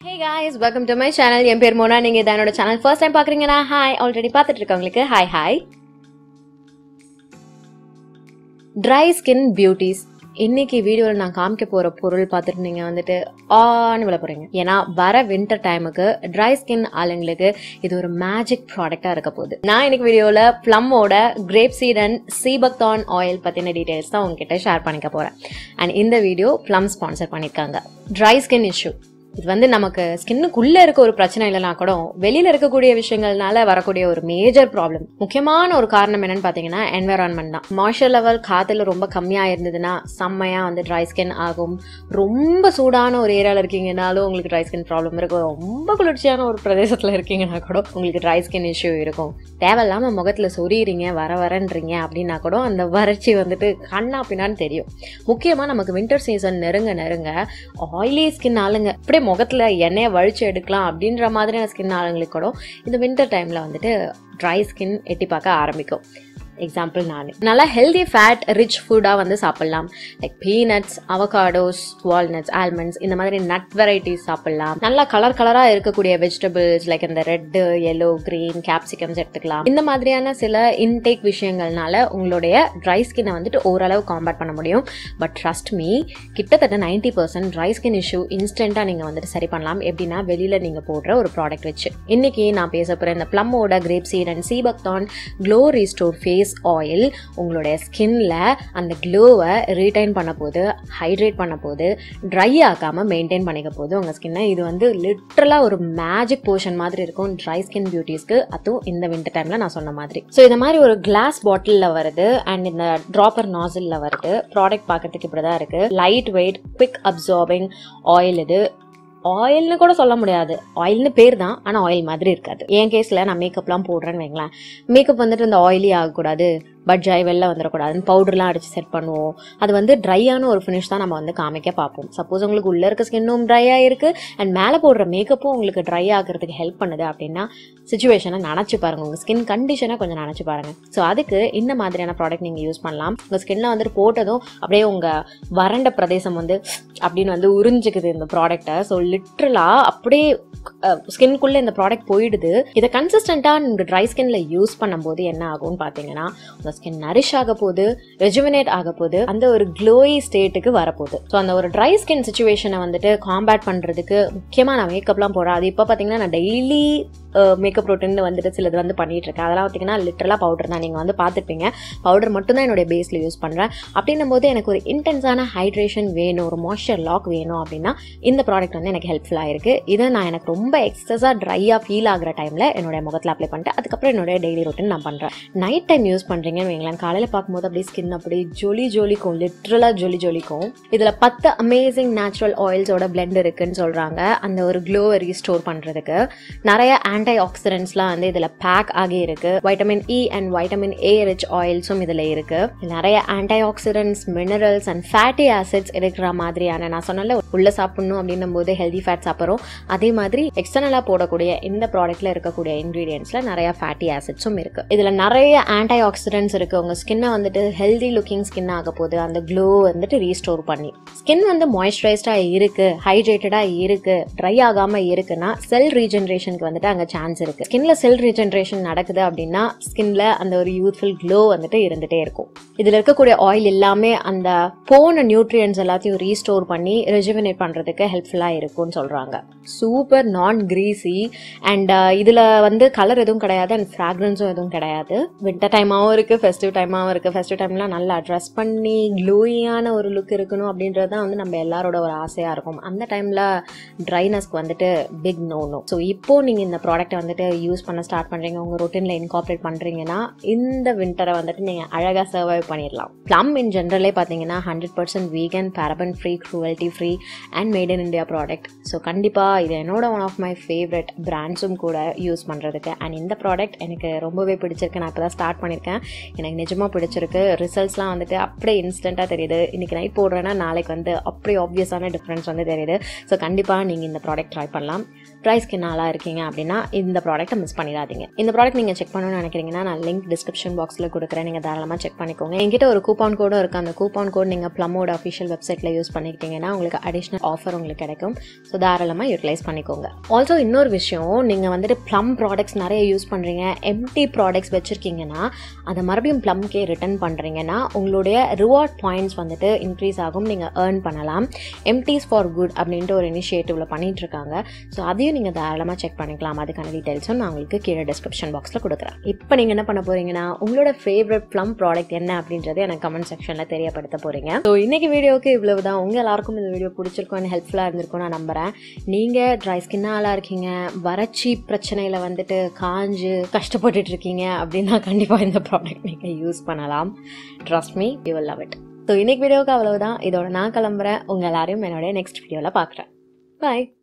Hey guys, welcome to my channel. என் பேர் மோனா. நீங்க இத என்னோட சேனல் ஃபர்ஸ்ட் டைம் பாக்குறீங்கன்னா ஹாய், ஆல்ரெடி பார்த்துட்டு இருக்கவங்களுக்கு ஹாய். Dry skin beauties. இன்னைக்கு வீடியோவில் நான் காமிக்க போற பொருள் பார்த்துட்டு நீங்க வந்துட்டு ஆன்னு விழ போறீங்க. ஏன்னா வர வின்டர் டைமுக்கு ட்ரை ஸ்கின் ஆளுங்களுக்கு இது ஒரு மேஜிக் ப்ராடக்டா இருக்க போகுது. நான் இன்னைக்கு வீடியோல பிளம்மோட grape seed and sea buckthorn oil பத்தின டீடைல்ஸ் தான் உங்ககிட்ட ஷேர் பண்ணிக்க போறேன். அண்ட் இந்த வீடியோ பிளம் ஸ்பான்சர் பண்ணிருக்காங்க. ட்ரை ஸ்கின் இஷ்யூ இது வந்து நமக்கு ஸ்கின்னுக்குள்ள இருக்க ஒரு பிரச்சனை இல்லைனா கூட வெளியில இருக்கக்கூடிய விஷயங்கள்னால வரக்கூடிய ஒரு மேஜர் ப்ராப்ளம். முக்கியமான ஒரு காரணம் என்னன்னு பாத்தீங்கன்னா என்விரான்மெண்ட் தான். மாய்ஸ்சர் லெவல் காத்துல ரொம்ப கம்மியா இருந்ததுன்னா செம்மையா வந்து ட்ரை ஸ்கின் ஆகும். ரொம்ப சூடான ஒரு ஏரியால இருக்கீங்கன்னாலும் உங்களுக்கு ட்ரை ஸ்கின் ப்ராப்ளம் இருக்கும். ரொம்ப குளிர்ச்சியான ஒரு பிரதேசத்துல இருக்கீங்கன்னா கூட உங்களுக்கு ட்ரை ஸ்கின் இஷ்யூ இருக்கும். தேவையில்லாம முகத்துல சொரியிறீங்க வரன்றீங்க அப்படின்னா கூட அந்த வறட்சி வந்துட்டு கண்ணா பின்னான்னு தெரியும். முக்கியமா நமக்கு வின்டர் சீசன் நெருங்க ஆயிலி ஸ்கின் ஆளுங்க அப்படியே முகத்துல எண்ணெயை வழிச்சு எடுக்கலாம் அப்படின்ற மாதிரியான ஸ்கின் ஆளுங்களுக்கு கூட இந்த வின்டர் டைம்ல வந்துட்டு ட்ரை ஸ்கின் எட்டி பார்க்க ஆரம்பிக்கும். எக்ஸாம்பிள் நான் நல்லா ஹெல்தி ஃபேட் ரிச் ஃபுட்டாக வந்து சாப்பிடலாம். Like peanuts, avocados, walnuts, almonds இந்த மாதிரி நட் வெரைட்டிஸ் சாப்பிடலாம். நல்லா கலராக இருக்கக்கூடிய வெஜிடபிள்ஸ் லைக் இந்த ரெட், எல்லோ, கிரீன், கேப்சிகம்ஸ் எடுத்துக்கலாம். இந்த மாதிரியான சில இன்டேக் விஷயங்கள்னால உங்களுடைய ட்ரை ஸ்கின்னை வந்துட்டு ஓரளவு காம்பேட் பண்ண முடியும். பட் ட்ரஸ்ட் மீ, கிட்டத்தட்ட 90% ட்ரை ஸ்கின் இஷ்யூ இன்ஸ்டன்ட்டாக நீங்கள் வந்துட்டு சரி பண்ணலாம். எப்படின்னா வெளியில் நீங்கள் போடுற ஒரு ப்ராடக்ட் வச்சு. இன்னைக்கு நான் பேச போகிற இந்த பிளம்மோட grape seed and sea buckthorn glow restore face oil உங்களுடைய ஸ்கின்ல அந்த க்ளோவை ரீடைன் பண்ண போது, ஹைட்ரேட் பண்ண போது, ட்ரை ஆகாம மெயின்டைன் பண்ணிக்க போது உங்க ஸ்கின்னை. இது வந்து லிட்டரலா ஒரு மேஜிக் போர்ஷன் மாதிரி இருக்கும் ட்ரை ஸ்கின் பியூட்டிஸ்க்கு. அதுவும் இந்த வின்டர் டைம்ல நான் சொன்ன மாதிரி. ஸோ இந்த மாதிரி ஒரு கிளாஸ் பாட்டில்ல வருது அண்ட் இந்த டிராப்பர் நாசில்ல வருது. ப்ராடக்ட் பார்க்கறதுக்கு இப்படிதான் இருக்கு. Light weight, quick absorbing oil. இது ஆயில்னு கூட சொல்ல முடியாது, ஆயில்னு பேர் தான், ஆனா ஆயில் மாதிரி இருக்காது. என் கேஸ்ல நான் மேக்கப்லாம் போடுறேன்னு வைங்களேன், மேக்கப் வந்துட்டு இந்த ஆயிலி ஆகக்கூடாது, பட்ஜாய் வெளில வந்துடக்கூடாதுன்னு பவுடர்லாம் அடிச்சு செட் பண்ணுவோம். அது வந்து ட்ரையான ஒரு ஃபினிஷ் தான் நம்ம வந்து காமிக்க பார்ப்போம். சப்போஸ் உங்களுக்கு உள்ள இருக்க ஸ்கின்னும் ட்ரையா இருக்கு அண்ட் மேலே போடுற மேக்கப்பும் உங்களுக்கு ட்ரை ஆகிறதுக்கு ஹெல்ப் பண்ணுது அப்படின்னா சிச்சுவேஷனை நினச்சி பாருங்க, உங்க ஸ்கின் கண்டிஷனை கொஞ்சம் நினச்சி பாருங்க. ஸோ அதுக்கு இந்த மாதிரியான ப்ராடக்ட் நீங்கள் யூஸ் பண்ணலாம். உங்க ஸ்கின்ல வந்துட்டு போட்டதும் அப்படியே உங்க வறண்ட பிரதேசம் வந்து அப்படின்னு வந்து உறிஞ்சிக்குது இந்த ப்ராடக்டை. ஸோ லிட்ரலா அப்படியே ஸ்கின்குள்ள இந்த ப்ராடக்ட் போயிடுது. இதை கன்சிஸ்டண்டா நீங்க ட்ரை ஸ்கின்ல யூஸ் பண்ணும்போது என்ன ஆகும்னு பாத்தீங்கன்னா உங்க ஸ்கின் நரிஷ் ஆக போகுது, ரெஜுவினேட் ஆக போகுது, அந்த ஒரு க்ளோயி ஸ்டேட்டுக்கு வரப்போகுது. ஸோ அந்த ஒரு ட்ரை ஸ்கின் சிச்சுவேஷனை வந்துட்டு காம்பேட் பண்றதுக்கு முக்கியமா நான் மேக்கப்லாம் போடுறேன். அது இப்போ பாத்தீங்கன்னா நான் டெய்லி மேக்கப் ரொட்டீன் வந்துட்டு சிலது வந்து பண்ணிட்டு இருக்கேன். அதெல்லாம் பார்த்தீங்கன்னா லிட்டரலா பவுடர் தான். நீங்க வந்து பார்த்துப்பீங்க, பவுடர் மட்டும் தான் என்னுடைய பேஸ்ல யூஸ் பண்றேன். அப்படின்னும் போது எனக்கு ஒரு இன்டென்ஸான ஹைட்ரேஷன் வேணும், ஒரு மாய்ஸ்சர் லாக் வேணும் அப்படின்னா இந்த ப்ராடக்ட் வந்து எனக்கு ஹெல்ப்ஃபுல்லா இருக்கு. இதை நான் எனக்கு ரொம்ப எக்ஸஸா ட்ரையா ஃபீல் ஆகிற டைம்ல என்னுடைய முகத்தில் அப்ளை பண்ணிட்டு அதுக்கப்புறம் என்னுடைய டெய்லி ரொட்டீன் நான் பண்றேன். நைட் டைம் யூஸ் பண்றீங்கன்னு வைங்களேன், காலையில பார்க்கும்போது அப்படியே ஸ்கின் அப்படி ஜொலிக்கும், லிட்டரலா ஜொலிக்கும். இதுல 10 அமேசிங் நேச்சுரல் ஆயில்ஸோட பிளெண்ட் இருக்குன்னு சொல்றாங்க. அந்த ஒரு க்ளோவை ரீஸ்டோர் பண்றதுக்கு நிறைய ஆன்டி ஆக்சிடென்ட்ஸ்லாம் வந்து இதுல பேக் ஆகி இருக்கு. Vitamin E and vitamin A rich ஆயில்ஸும் இதுல இருக்கு. நிறைய antioxidants, minerals and fatty acids இருக்கிற மாதிரியான, நான் சொன்னால உள்ள சாப்பிடணும் அப்படின்னும் போது ஹெல்தி ஃபேட் சாப்பிட்றோம், அதே மாதிரி எக்ஸ்டர்னலா போடக்கூடிய இந்த ப்ராடக்ட்ல இருக்கக்கூடிய இன்கிரீடியன்ட்ஸ்ல நிறைய ஃபேட்டி ஆசிட்ஸும் இருக்கு. இதுல நிறைய ஆன்டி ஆக்சிடென்ட்ஸ் இருக்கு. உங்க ஸ்கின்னை வந்துட்டு ஹெல்தி லுக்கிங் ஸ்கின் ஆக போது அந்த க்ளோ வந்துட்டு ரீஸ்டோர் பண்ணி ஸ்கின் வந்து மாய்ஸ்சரைஸ்டா இருக்கு, ஹைட்ரேட்டடா இருக்கு, ட்ரை ஆகாம இருக்குன்னா செல் ரீஜெனரேஷனுக்கு வந்துட்டு அங்க சான்ஸ் இருக்கு. ஸ்கின்ல செல் ரீஜெனரேஷன் நடக்குது அப்படின்னா ஸ்கின்ல அந்த ஒரு யூத்ஃபுல் க்ளோ வந்துட்டு இருந்துட்டே இருக்கும். இதுல இருக்கக்கூடிய ஆயில் எல்லாமே அந்த போன நியூட்ரியன்ஸ் எல்லாத்தையும் ரீஸ்டோர் பண்ணி ரெஜுவினேட் பண்றதுக்கு ஹெல்ப்ஃபுல்லா இருக்கும்னு சொல்றாங்க. சூப்பர் நான் கிரீசி அண்ட் இதுல வந்து கலர் எதுவும் கிடையாது அண்ட் ஃப்ராக்ரன்ஸும் எதுவும் கிடையாது. வின்டர் டைமாவும் இருக்கு, ஃபெஸ்டிவ் டைமாவும் இருக்கு. ஃபெஸ்டிவ் டைம்லாம் நல்லா ட்ரெஸ் பண்ணி க்ளோயியான ஒரு லுக் இருக்கணும் அப்படின்றது தான் வந்து நம்ம எல்லாரோட ஒரு ஆசையா இருக்கும். அந்த டைம்ல ட்ரைனஸ்க்கு வந்துட்டு பிக் நோ. ஸோ இப்போ நீங்க இந்த ப்ராடக்ட் வந்துட்டு யூஸ் பண்ண ஸ்டார்ட் பண்றீங்க, உங்க ரொட்டீன்ல இன்கார்பரேட் பண்றீங்கன்னா இந்த வின்டரை வந்துட்டு நீங்க அழகா சர்வைவ் பண்ணிடலாம். பிளம் இன் ஜென்ரலே பாத்தீங்கன்னா 100% vegan, paraben free, cruelty free and made in India product. So கண்டிப்பா இது என்னோட ஒன் ஆஃப் மை ஃபேவரட் பிராண்ட்ஸும் கூட யூஸ் பண்றதுக்கு. அண்ட் இந்த ப்ராடக்ட் எனக்கு ரொம்பவே பிடிச்சிருக்கு. நான் இப்பதான் ஸ்டார்ட் பண்ணியிருக்கேன், எனக்கு நிஜமா பிடிச்சிருக்கு. ரிசல்ட்ஸ்லாம் வந்துட்டு அப்படியே இன்ஸ்டன்டா தெரியுது. இன்னைக்கு நைட் போடுறேன்னா நாளைக்கு வந்து அப்படியே ஆப்வியஸான டிஃபரன்ஸ் வந்து தெரியுது. ஸோ கண்டிப்பா நீங்க இந்த ப்ராடக்ட் ட்ரை பண்ணலாம். ட்ரை ஸ்கின் ஆளாக இருக்கீங்க அப்படின்னா இந்த ப்ராடக்ட்டை மிஸ் பண்ணிடாதீங்க. இந்த ப்ராடக்ட் நீங்கள் செக் பண்ணணும்னு நினைக்கிறீங்கன்னா நான் லிங்க் டிஸ்கிரிப்ஷன் பாக்ஸில் கொடுக்குறேன். நீங்கள் தாராளமாக செக் பண்ணிக்கோங்க. என்கிட்ட ஒரு கூப்பான் கோடும் இருக்குது. அந்த கூப்பான் கோட் நீங்கள் ப்ளம்மோட அஃபிஷியல் வெப்சைட்டில் யூஸ் பண்ணிக்கிட்டீங்கன்னா உங்களுக்கு அடிஷ்னல் ஆஃபர் உங்களுக்கு கிடைக்கும். ஸோ தாராளமாக யூட்டிலைஸ் பண்ணிக்கோங்க. ஆல்சோ இன்னொரு விஷயம், நீங்கள் வந்துட்டு ப்ளம் ப்ராடக்ட்ஸ் நிறைய யூஸ் பண்ணுறீங்க, எம்டி ப்ராடக்ட்ஸ் வச்சுருக்கீங்கன்னா அதை மறுபடியும் ப்ளம்கே ரிட்டர்ன் பண்ணுறீங்கன்னா உங்களுடைய ரிவார்ட் பாயிண்ட்ஸ் வந்துட்டு இன்க்ரீஸ் ஆகும், நீங்கள் ஏர்ன் பண்ணலாம். எம்டிஸ் ஃபார் குட் அப்படின்ட்டு ஒரு இனிஷியேட்டிவ்ல பண்ணிட்டு இருக்காங்க. ஸோ அதையும் நீங்கள் தாராளமாக செக் பண்ணிக்கலாம். அதுக்கான டீட்டெயில்ஸும் நான் உங்களுக்கு கீழே டிஸ்கிரிப்ஷன் பாக்ஸில் கொடுக்குறேன். இப்போ நீங்கள் என்ன பண்ண போறீங்கன்னா உங்களோட ஃபேவரட் ப்ளம் ப்ராடக்ட் என்ன அப்படின்றது எனக்கு கமெண்ட் செக்ஷனில் தெரியப்படுத்த போறீங்க. ஸோ இன்னைக்கு வீடியோக்கு இவ்வளவுதான். உங்க எல்லாருக்கும் இந்த வீடியோ பிடிச்சிருக்கும், ஹெல்ப்ஃபுல்லாக இருந்திருக்கும் நான் நம்புறேன். நீங்கள் ட்ரை ஸ்கின்னால இருக்கீங்க, வறட்சி பிரச்சனையில் வந்துட்டு காஞ்சு கஷ்டப்பட்டுட்டு இருக்கீங்க அப்படின்னா கண்டிப்பாக இந்த ப்ராடக்ட் நீங்கள் யூஸ் பண்ணலாம். Trust me, you will love it. So இன்னைக்கு வீடியோக்கு அவ்வளவுதான். இதோட நான் கிளம்புறேன். உங்க எல்லாரையும் என்னோட நெக்ஸ்ட் வீடியோவில் பார்க்குறேன். பாய்.